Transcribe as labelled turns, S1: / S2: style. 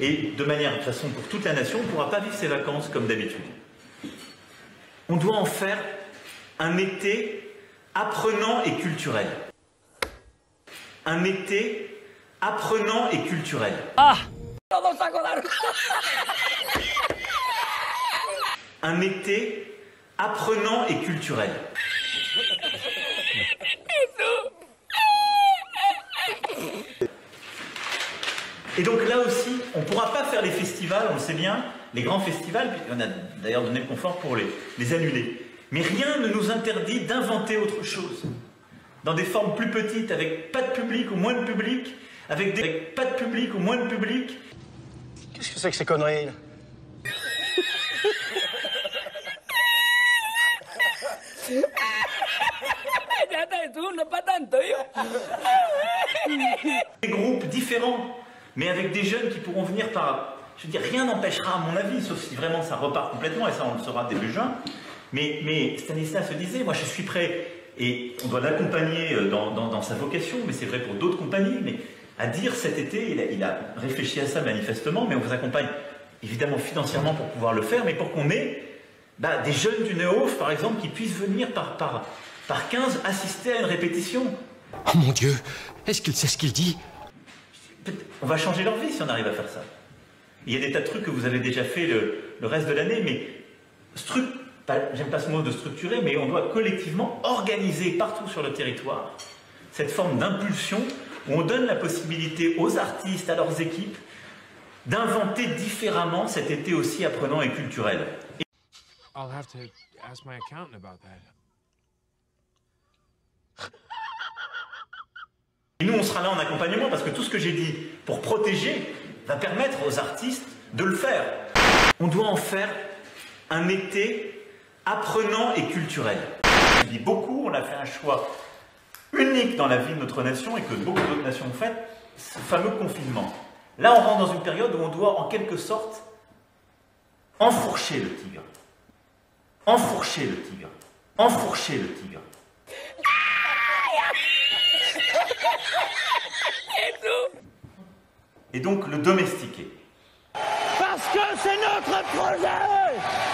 S1: Et de manière, de toute façon, pour toute la nation, on ne pourra pas vivre ses vacances comme d'habitude. On doit en faire un été apprenant et culturel. Un été apprenant et culturel.
S2: Ah!
S1: Un été apprenant et culturel. Et donc là aussi, on ne pourra pas faire les festivals, on le sait bien, les grands festivals, on a d'ailleurs donné le confort pour les annuler. Mais rien ne nous interdit d'inventer autre chose. Dans des formes plus petites, avec pas de public ou moins de public, avec pas de public ou moins de public.
S3: Qu'est-ce que c'est que ces conneries là?
S1: Des groupes différents, mais avec des jeunes qui pourront venir par... Je veux dire, rien n'empêchera, à mon avis, sauf si vraiment ça repart complètement, et ça on le saura début juin. Mais Stanislas se disait, moi je suis prêt, et on doit l'accompagner dans sa vocation, mais c'est vrai pour d'autres compagnies, mais à dire cet été, il a réfléchi à ça manifestement, mais on vous accompagne évidemment financièrement pour pouvoir le faire, mais pour qu'on ait des jeunes du Nehof, par exemple, qui puissent venir par 15 assister à une répétition.
S4: Oh mon Dieu, est-ce qu'il sait ce qu'il dit?
S1: On va changer leur vie si on arrive à faire ça. Il y a des tas de trucs que vous avez déjà fait le reste de l'année, mais j'aime pas ce mot de structurer, mais on doit collectivement organiser partout sur le territoire cette forme d'impulsion où on donne la possibilité aux artistes, à leurs équipes, d'inventer différemment cet été aussi apprenant et culturel.
S5: I'll have to ask my accountant about that.
S1: Et nous, on sera là en accompagnement parce que tout ce que j'ai dit pour protéger va permettre aux artistes de le faire. On doit en faire un été apprenant et culturel. Je dis beaucoup, on a fait un choix unique dans la vie de notre nation et que beaucoup d'autres nations ont fait, ce fameux confinement. Là, on rentre dans une période où on doit en quelque sorte enfourcher le tigre. Enfourcher le tigre. Enfourcher le tigre. Et donc le domestiquer.
S3: Parce que c'est notre projet!